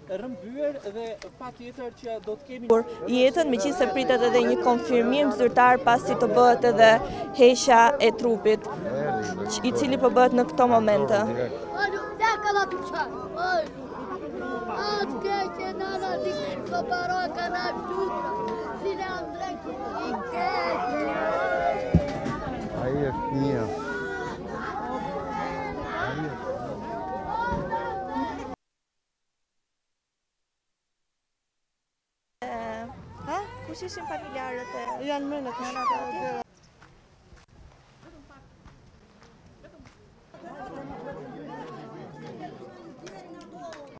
rrëmbyer dhe patjetër që do të kemi jetën, meqenëse pritet edhe një konfirmim zyrtar pasi të bëhet edhe heqja e trupit, i cili po bëhet në këto momente. Ai është një. Kush ishin familjarët e? Janë mënët.